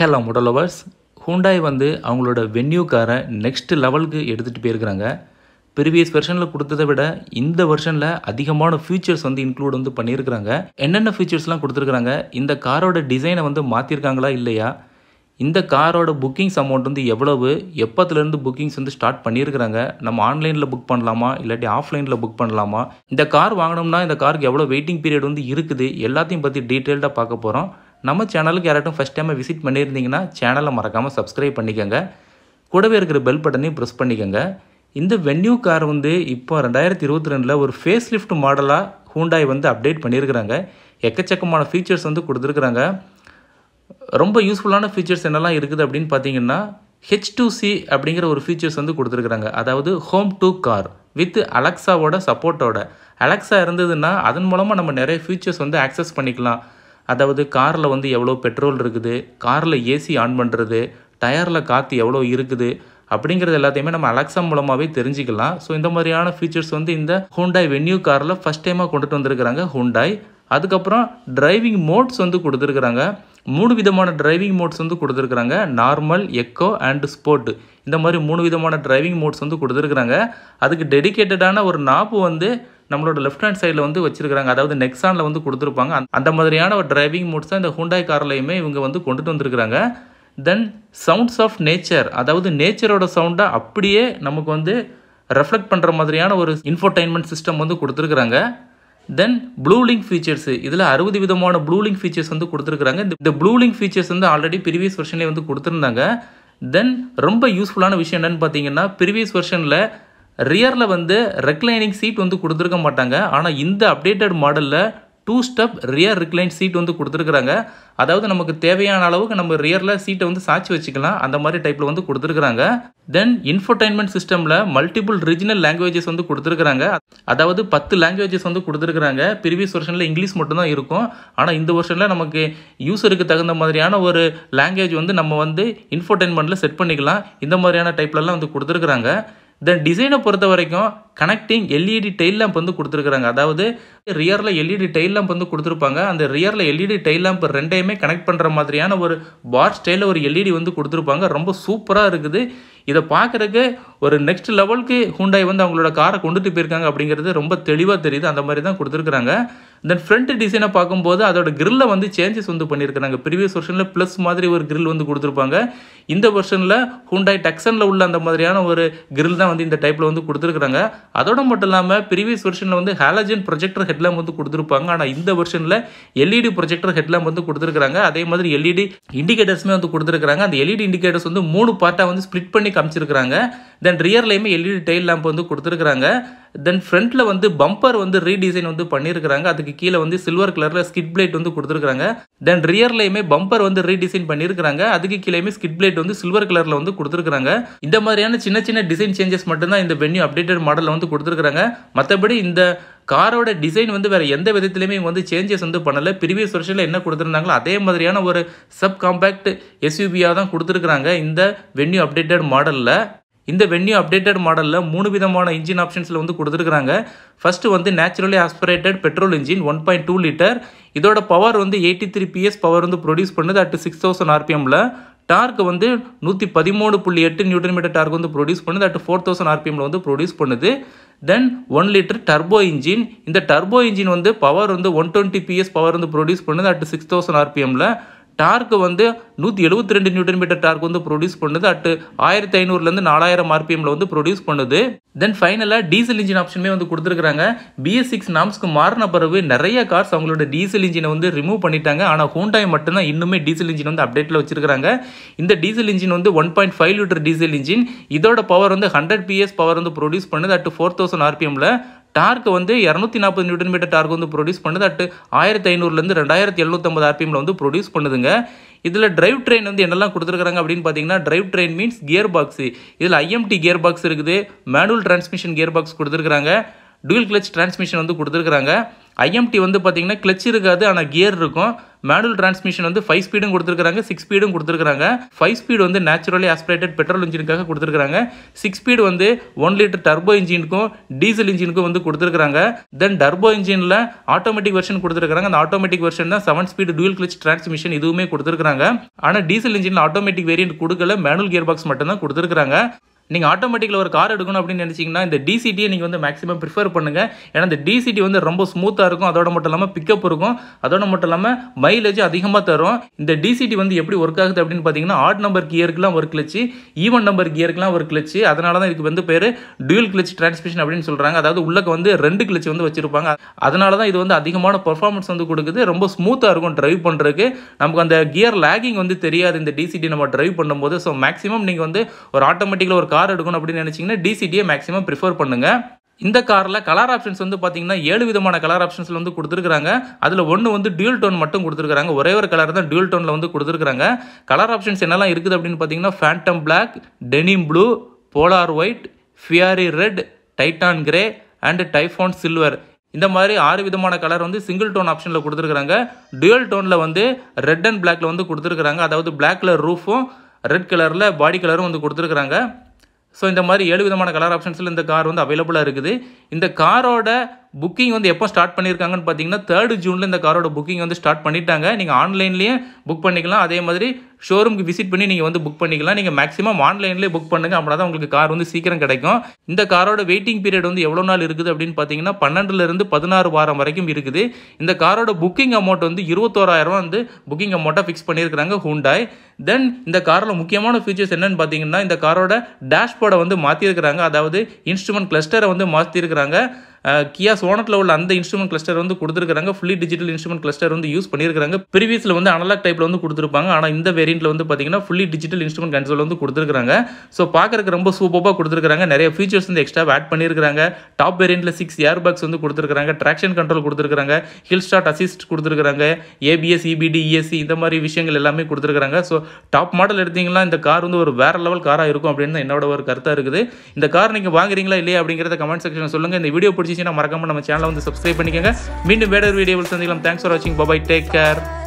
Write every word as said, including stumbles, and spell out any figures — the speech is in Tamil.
Hello motor lovers, Hyundai வந்து அவங்களோட வென்யூ காரை நெக்ஸ்ட் லெவலுக்கு எடுத்துட்டு போயிருக்காங்க. previous வெர்ஷன்ல கொடுத்ததை விட இந்த வெர்ஷன்ல அதிகமான ஃபீச்சர்ஸ் வந்து இன்க்ளூட் வந்து பண்ணியிருக்காங்க. என்னென்ன ஃபீச்சர்ஸ்லாம் கொடுத்துருக்காங்க, இந்த காரோட டிசைனை வந்து மாத்திருக்காங்களா இல்லையா, இந்த காரோட புக்கிங்ஸ் அமௌண்ட் வந்து எவ்வளவு, எப்பத்துலேருந்து புக்கிங்ஸ் வந்து ஸ்டார்ட் பண்ணியிருக்காங்க, நம்ம ஆன்லைனில் புக் பண்ணலாமா இல்லாட்டி ஆஃப்லைனில் புக் பண்ணலாமா, இந்த கார் வாங்கினோம்னா இந்த காருக்கு எவ்வளோ வெயிட்டிங் பீரியட் வந்து இருக்குது, எல்லாத்தையும் பற்றி டீட்டெயில்டாக பார்க்க போகிறோம். நம்ம சேனலுக்கு யாராட்டும் ஃபஸ்ட் டைம் விசிட் பண்ணியிருந்தீங்கன்னா சேனலை மறக்காமல் சப்ஸ்கிரைப் பண்ணிக்கோங்க, கூடவே இருக்கிற பெல் பட்டனையும் ப்ரெஸ் பண்ணிக்கோங்க. இந்த வென்யூ கார் வந்து இப்போ ரெண்டாயிரத்தி இருபத்தி ரெண்டில் ஒரு ஃபேஸ் லிஃப்ட் மாடலாக Hyundai வந்து அப்டேட் பண்ணியிருக்கிறாங்க. எக்கச்சக்கமான ஃபீச்சர்ஸ் வந்து கொடுத்துருக்குறாங்க. ரொம்ப யூஸ்ஃபுல்லான ஃபீச்சர்ஸ் என்னெல்லாம் இருக்குது அப்படின்னு பார்த்தீங்கன்னா, ஹெச் டூ சி அப்படிங்கிற ஒரு ஃபீச்சர்ஸ் வந்து கொடுத்துருக்குறாங்க. அதாவது ஹோம் டு கார் வித் அலெக்ஸாவோட சப்போர்ட்டோட. அலெக்ஸா இருந்ததுன்னா அதன் மூலமாக நம்ம நிறைய ஃபீச்சர்ஸ் வந்து ஆக்சஸ் பண்ணிக்கலாம். அதாவது காரில் வந்து எவ்வளோ பெட்ரோல் இருக்குது, காரில் ஏசி ஆன் பண்ணுறது, டயரில் காற்று எவ்வளோ இருக்குது அப்படிங்கிறது எல்லாத்தையுமே நம்ம அலெக்ஸா மூலமாகவே தெரிஞ்சுக்கலாம். ஸோ இந்த மாதிரியான ஃபீச்சர்ஸ் வந்து இந்த Hyundai வென்யூ காரில் ஃபஸ்ட் டைமாக கொண்டுட்டு வந்திருக்கிறாங்க Hyundai. அதுக்கப்புறம் டிரைவிங் மோட்ஸ் வந்து கொடுத்துருக்குறாங்க. மூணு விதமான டிரைவிங் மோட்ஸ் வந்து கொடுத்துருக்குறாங்க. Normal, eco and sport. இந்த மாதிரி மூணு விதமான டிரைவிங் மோட்ஸ் வந்து கொடுத்துருக்குறாங்க. அதுக்கு டெடிக்கேட்டடான ஒரு நாப்பு வந்து நம்மளோட லெஃப்ட் ஹேண்ட் சைடில் வந்து வச்சிருக்காங்க. அதாவது நெக்ஸானில் வந்து கொடுத்துருப்பாங்க. அந்த மாதிரியான ஒரு டிரைவிங் மோட்ஸ் தான் இந்த Hyundai கார்லையுமே இவங்க வந்து கொண்டுட்டு வந்திருக்கிறாங்க. தென் சவுண்ட்ஸ் ஆஃப் நேச்சர், அதாவது நேச்சரோட சவுண்டை அப்படியே நமக்கு வந்து ரெஃப்ளெக்ட் பண்ணுற மாதிரியான ஒரு இன்ஃபோடைன்மெண்ட் சிஸ்டம் வந்து கொடுத்துருக்குறாங்க. தென் ப்ளூலிங்க் ஃபீச்சர்ஸ், இதில் அறுபது விதமான ப்ளூலிங்க் ஃபீச்சர்ஸ் வந்து கொடுத்துருக்குறாங்க. இந்த ப்ளூலிங்க் ஃபீச்சர்ஸ் வந்து ஆல்ரெடி ப்ரீவியஸ் வெர்ஷன்லேயே வந்து கொடுத்துருந்தாங்க. தென் ரொம்ப யூஸ்ஃபுல்லான விஷயம் என்னென்னு பார்த்தீங்கன்னா, ப்ரீவியஸ் வெர்ஷனில் ரியரில் வந்து ரெக்லைனிங் சீட் வந்து கொடுத்துருக்க மாட்டாங்க. ஆனால் இந்த அப்டேட்டட் மாடலில் two step rear recline seat வந்து கொடுத்துருக்குறாங்க. அதாவது நமக்கு தேவையான அளவுக்கு நம்ம ரியரில் சீட்டை வந்து சாய்ச்சி வச்சுக்கலாம், அந்த மாதிரி டைப்பில் வந்து கொடுத்துருக்குறாங்க. தென் இன்ஃபோடைன்மெண்ட் சிஸ்டமில் மல்டிபிள் ரீஜனல் லாங்குவேஜஸ் வந்து கொடுத்துருக்குறாங்க. அதாவது பத்து லாங்குவேஜஸ் வந்து கொடுத்துருக்குறாங்க. ப்ரீவியஸ் வெர்ஷனில் இங்கிலீஷ் மட்டும்தான் இருக்கும். ஆனால் இந்த வெர்ஷனில் நமக்கு யூஸருக்கு தகுந்த மாதிரியான ஒரு லாங்குவேஜ் வந்து நம்ம வந்து இன்ஃபோடைன்மெண்ட்டில் செட் பண்ணிக்கலாம். இந்த மாதிரியான டைப்லலாம் வந்து கொடுத்துருக்குறாங்க. தென் டிசைனை பொறுத்த வரைக்கும் கனெக்டிங் எல்இடி டெயில் லேம்ப் வந்து கொடுத்துருக்குறாங்க. அதாவது ரியரில் எல்இடி டெயில் லேம்ப் வந்து கொடுத்துருப்பாங்க. அந்த ரியரில் எல்இடி டெயில் லேம்ப் ரெண்டையுமே கனெக்ட் பண்ணுற மாதிரியான ஒரு பார் ஸ்டைலில் ஒரு எல்இடி வந்து கொடுத்துருப்பாங்க. ரொம்ப சூப்பராக இருக்குது. இதை பார்க்குறதுக்கு ஒரு நெக்ஸ்ட் லெவலுக்கு Hyundai வந்து அவங்களோட காரை கொண்டுட்டு போயிருக்காங்க அப்படிங்கிறது ரொம்ப தெளிவாக தெரியுது. அந்த மாதிரி தான் கொடுத்துருக்குறாங்க. தென் ஃப்ரண்ட் டிசைனை பார்க்கும்போது அதோட கிரில்லை வந்து சேஞ்சஸ் வந்து பண்ணியிருக்கிறாங்க. ப்ரீவியஸ் வெர்ஷனில் ப்ளஸ் மாதிரி ஒரு கிரில் வந்து கொடுத்துருப்பாங்க. இந்த வெர்ஷனில் Hyundai டக்ஸனில் உள்ள அந்த மாதிரியான ஒரு கிரில் தான் வந்து இந்த டைப்பில் வந்து கொடுத்துருக்குறாங்க. அதோட மட்டும் இல்லாமல் ப்ரீவியஸ் வெர்ஷனில் வந்து ஹாலஜன் ப்ரொஜெக்டர் ஹெட்லாம்ப் வந்து கொடுத்துருப்பாங்க. ஆனால் இந்த வெர்ஷனில் எல்இடி ப்ரொஜெக்டர் ஹெட்லாம்ப் வந்து கொடுத்துருக்காங்க. அதே மாதிரி எல்இடி இண்டிகேட்டர்ஸுமே வந்து கொடுத்துருக்காங்க. அந்த எல்இடி இண்டிகேட்டர்ஸ் வந்து மூணு பார்ட்டாக வந்து ஸ்ப்ளிட் பண்ணி காமிச்சிருக்காங்க. தென் ரியர்லையுமே எல்இடி டெயில் லேம்ப் வந்து கொடுத்துருக்காங்க. தென் ஃப்ரண்ட்ல வந்து பம்பர் வந்து ரீடிசைன் வந்து பண்ணியிருக்காங்க. அதுக்கு கீழே வந்து சில்வர் கலர்ல ஸ்கிட் பிளேட் வந்து கொடுத்துருக்காங்க. தென் ரியர்லையுமே பம்பர் வந்து ரீடிசைன் பண்ணியிருக்காங்க. அதுக்கு கீழேயுமே ஸ்கிட் பிளேட் வந்து சில்வர் கலர்ல வந்து கொடுத்துருக்காங்க. இந்த மாதிரியான சின்ன சின்ன டிசைன் சேஞ்சஸ் மட்டும்தான் இந்த வென்யூ அப்டேட்டட் மாடலில் வந்து கொடுத்துருக்காங்க. மற்றபடி இந்த காரோட டிசைன் வந்து வேற எந்த விதத்திலுமே வந்து சேஞ்சஸ் வந்து பண்ணல. ப்ரீவியஸ் வெர்ஷனில் என்ன கொடுத்துருந்தாங்களோ அதே மாதிரியான ஒரு சப் காம்பேக்ட் எஸ்யூபியாக தான் கொடுத்துருக்காங்க இந்த வென்யூ அப்டேட்டட் மாடலில். இந்த வென்யூ அப்டேட்டட் மாடலில் மூணு விதமான இன்ஜின் ஆப்ஷன்ஸில் வந்து கொடுத்துருக்காங்க. ஃபர்ஸ்ட் வந்து naturally aspirated petrol engine one point two litre. இதோட பவர் வந்து எயிட்டி த்ரீ பிஎஸ் பவர் வந்து ப்ரொடியூஸ் பண்ணுது அட் சிக்ஸ் தௌசண்ட் ஆர்பிஎம்ல. டார்க் வந்து நூற்றி பதிமூணு புள்ளி எட்டு நியூட்டன் மீட்டர் டார்க் வந்து ப்ரொடியூஸ் பண்ணுது அட் ஃபோர் தௌசண்ட் ஆர்பிஎம்ல வந்து ப்ரொடியூஸ் பண்ணுது. Then one litre turbo engine. இந்த டர்போ இன்ஜின் வந்து பவர் வந்து ஒன் டுவெண்ட்டி பிஎஸ் பவர் வந்து ப்ரொடியூஸ் பண்ணுது அட் சிக்ஸ் தௌசண்ட் ஆர்பிஎம்ல. டார்க் வந்து நூற்றி எழுபத்தி ரெண்டு நியூட்டன் மீட்டர் டார்க் வந்து ப்ரொடியூஸ் பண்ணுது அட் ஆயிரத்தி ஐநூறுலேருந்து நாலாயிரம் ஆர்பிஎம்ல வந்து ப்ரொடியூஸ் பண்ணுது. தென் ஃபைனலாக டீசல் இன்ஜின் ஆப்ஷனுமே வந்து கொடுத்துருக்காங்க. பிஎஸ் சிக்ஸ் நாம்ஸ்க்கு மாறின பிறகு நிறைய கார்ஸ் அவங்களோட டீசல் இன்ஜினை வந்து ரிமூவ் பண்ணிட்டாங்க. ஆனால் Hyundai மட்டும்தான் இன்னுமே டீசல் இன்ஜின் வந்து அப்டேட்டில் வச்சிருக்காங்க. இந்த டீசல் இன்ஜின் வந்து one point five litre diesel engine. இதோட பவர் வந்து ஹண்ட்ரட் பிஎஸ் பவர் வந்து ப்ரொடியூஸ் பண்ணுது அட் ஃபோர் தௌசண்ட் ஆர்பிஎம்ல. டார்க் வந்து இரநூத்தி நாற்பது நியூட்டன் மீட்டர் டார்க் வந்து ப்ரொடியூஸ் பண்ணுது அட் ஆயிரத்தி ஐநூறுலேருந்து ரெண்டாயிரத்தி எழுநூத்தம்பது ஆர்பிஎம்ல வந்து ப்ரொடியூஸ் பண்ணுதுங்க. இதில் டிரைவ் ட்ரெயின் வந்து என்னெல்லாம் கொடுத்துருக்காங்க அப்படின்னு பார்த்தீங்கன்னா, drive train means gear box. இதில் ஐஎம்டி கியர் பாக்ஸ் இருக்குது, மேனுவல் டிரான்ஸ்மிஷன் கியர் பாக்ஸ் கொடுத்துருக்காங்க, டூயல் கிளச் டிரான்ஸ்மிஷன் வந்து கொடுத்துருக்காங்க. ஐஎம்டி வந்து பார்த்தீங்கன்னா கிளச் இருக்காது, ஆனால் கியர் இருக்கும். மேனுவல் டிரான்ஸ்மிஷன் வந்து ஃபைவ் ஸ்பீடும் கொடுத்துருக்காங்க, சிக்ஸ் ஸ்பீடும் கொடுத்துருக்காங்க. ஃபைவ் ஸ்பீடு வந்து நேச்சுரலி ஆஸ்பிரேட்டட் பெட்ரோல் இன்ஜினுக்காக கொடுத்துருக்காங்க. சிக்ஸ் ஸ்பீடு வந்து ஒன் லிட்டர் டர்போ இன்ஜினுக்கும் டீசல் இன்ஜினுக்கும் வந்து கொடுத்துருக்காங்க. தென் டர்போ இன்ஜினில் ஆட்டோமேட்டிக் வெர்ஷன் கொடுத்துருக்காங்க. அந்த ஆட்டோமேட்டிக் வெர்ஷன் தான் seven speed dual clutch transmission இதுவுமே கொடுத்துருக்காங்க. ஆனால் டீசல் இன்ஜினில் ஆட்டோமேட்டிக் வேரியன்ட் கொடுக்கல, மேனுவல் கியர் பாக்ஸ் மட்டும் தான் கொடுத்துருக்காங்க. நீங்கள் ஆட்டோமேட்டிக்கில் ஒரு கார் எடுக்கணும் அப்படின்னு நினச்சிங்கன்னா இந்த டிசிடியை நீங்கள் வந்து மேக்ஸிமம் ப்ரிஃபர் பண்ணுங்கள். ஏன்னா இந்த டிசிடி வந்து ரொம்ப ஸ்மூத்தாக இருக்கும், அதோட மட்டும் இல்லாமல் பிக்கப் இருக்கும், அதோட மட்டும் இல்லாமல் மைலேஜ் அதிகமாக தரும். இந்த டிசிடி வந்து எப்படி ஒர்க் ஆகுது அப்படின்னு பார்த்தீங்கன்னா ஆட் நம்பர் கியருக்குலாம் ஒரு கிளச்சு, ஈவன் நம்பர் கியருக்குலாம் ஒரு கிளச்சு. அதனால தான் இதுக்கு வந்து பேர் டூயல் கிளச் டிரான்ஸ்மிஷன் அப்படின்னு சொல்கிறாங்க. அதாவது உள்ளக்க வந்து ரெண்டு கிளச் வந்து வச்சிருப்பாங்க. அதனால தான் இது வந்து அதிகமான பர்ஃபார்மன்ஸ் வந்து கொடுக்குது. ரொம்ப ஸ்மூத்தாக இருக்கும் டிரைவ் பண்ணுறதுக்கு. நமக்கு அந்த கியர் லேகிங் வந்து தெரியாது இந்த டிசிடி நம்ம டிரைவ் பண்ணும்போது. ஸோ மேக்ஸிமம் நீங்கள் வந்து ஒரு ஆட்டோமேட்டிக்கில் ஒரு கார் எடுக்கணும் அப்படின்னு நினைச்சீங்கன்னா டிசிடியை மேக்ஸிமம் ப்ரிஃபர் பண்ணுங்க. இந்த காரில் கலர் ஆப்ஷன்ஸ் வந்து பார்த்தீங்கன்னா ஏழு விதமான கலர் ஆப்ஷன்ஸில் வந்து கொடுத்துருக்காங்க. அதில் ஒன்று வந்து டியூல் டோன் மட்டும் கொடுத்துருக்காங்க. ஒரே ஒரு கலர் தான் டியூல் டோனில் வந்து கொடுத்துருக்காங்க. கலர் ஆப்ஷன்ஸ் என்னெல்லாம் இருக்குது அப்படின்னு பார்த்தீங்கன்னா phantom black, denim blue, polar white, fiery red, titan grey and typhoon silver. இந்த மாதிரி ஆறு விதமான கலர் வந்து சிங்கிள் டோன் ஆப்ஷனில் கொடுத்துருக்காங்க. டியூல் டோனில் வந்து ரெட் அண்ட் பிளாக்ல வந்து கொடுத்துருக்காங்க. அதாவது பிளாக் கலர் ரூஃபும் ரெட் கலரில் பாடி கலரும் வந்து கொடுத்துருக்காங்க. ஸோ இந்த மாதிரி ஏழு விதமான கலர் ஆப்ஷன்ஸில் இந்த கார் வந்து அவைலபிளாக இருக்குது. இந்த காரோட புக்கிங் வந்து எப்போ ஸ்டார்ட் பண்ணியிருக்காங்கன்னு பார்த்தீங்கன்னா தேர்டு ஜூனில் இந்த காரோட புக்கிங் வந்து ஸ்டார்ட் பண்ணிட்டாங்க. நீங்கள் ஆன்லைன்லேயே புக் பண்ணிக்கலாம். அதே மாதிரி ஷோரூமுக்கு விசிட் பண்ணி நீங்கள் வந்து புக் பண்ணிக்கலாம். நீங்கள் மேக்ஸிமம் ஆன்லைன்லேயே புக் பண்ணுங்கள், அப்படின்னா தான் உங்களுக்கு கார் வந்து சீக்கிரம் கிடைக்கும். இந்த காரோட வெயிட்டிங் பீரியட் வந்து எவ்வளோ நாள் இருக்குது அப்படின்னு பார்த்தீங்கன்னா பன்னெண்டுலேருந்து பதினாறு வாரம் வரைக்கும் இருக்குது. இந்த காரோட புக்கிங் அமௌண்ட் வந்து இருபத்தோராயிரம் வந்து புக்கிங் அமௌண்ட்டாக ஃபிக்ஸ் பண்ணியிருக்காங்க Hyundai. தென் இந்த காரில் முக்கியமான ஃபீச்சர்ஸ் என்னன்னு பார்த்தீங்கன்னா இந்த காரோட டேஷ்போர்டை வந்து மாற்றிருக்கிறாங்க. அதாவது இன்ஸ்ட்ருமெண்ட் கிளஸ்டரை வந்து மாற்றிருக்கிறாங்க. கியா சோனட்டில் உள்ள அந்த இன்ஸ்ட்ருமெண்ட் கிளஸ்டர் வந்து கொடுத்துருக்காங்க. ஃபுல்லி டிஜிட்டல் இன்ஸ்ட்ருமெண்ட் கிளஸ்டர் வந்து யூஸ் பண்ணியிருக்காங்க. ப்ரீவியஸில் வந்து அனலாக் டைப்பில் வந்து கொடுத்துருப்பாங்க. ஆனால் இந்த வேரியண்ட்டில் வந்து பார்த்தீங்கன்னா ஃபுல்லி டிஜிட்டல் இன்ஸ்ட்ருமெண்ட் கன்சோல் வந்து கொடுத்துருக்காங்க. ஸோ பார்க்கறதுக்கு ரொம்ப சூப்பராக கொடுத்துருக்காங்க. நிறைய ஃபீச்சர்ஸ் வந்து எக்ஸ்ட்ரா ஆட் பண்ணியிருக்காங்க. டாப் வேரியண்ட்டில் சிக்ஸ் ஏர் பேக்ஸ் வந்து கொடுத்துருக்காங்க. ட்ராக்ஷன் கண்ட்ரோல் கொடுத்துருக்காங்க. ஹில் ஸ்டார்ட் அசிஸ்ட் கொடுத்துருக்காங்க. ஏபிஎஸ், இபிடி, இஎஸ்சி இந்த மாதிரி விஷயங்கள் எல்லாமே கொடுத்துருக்காங்க. ஸோ டாப் மாடல் எடுத்தீங்கன்னா இந்த கார் வந்து ஒரு வேற லெவல் காராக இருக்கும் அப்படின்னு தான் என்னோட ஒரு கருத்தாக இருக்குது. இந்த கார் நீங்கள் வாங்குறீங்களா இல்லையா அப்படிங்கிறத கமெண்ட் செக்ஷன் சொல்லுங்கள். இந்த வீடியோ பிடிச்சி மறக்காம நம்ம சேனலை வந்து சப்ஸ்கிரைப் பண்ணிக்கங்க. மீண்டும் வேற ஒரு வீடியோவில் சந்திக்கலாம். தேங்க்ஸ் ஃபார் வாட்சிங். Bye bye, take care.